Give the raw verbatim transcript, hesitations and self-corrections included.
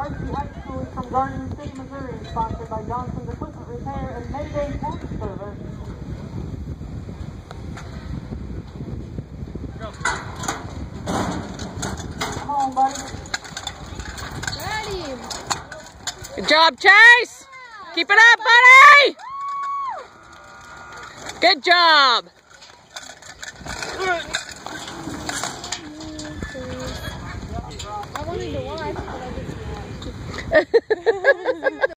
R C High School is from Garden City, Missouri, sponsored by Johnson's Equipment Repair and Mayday Tank Service. Come on, buddy. Ready. Good job, Chase. Keep it up, buddy. Good job. I wanted to watch, but I didn't watch.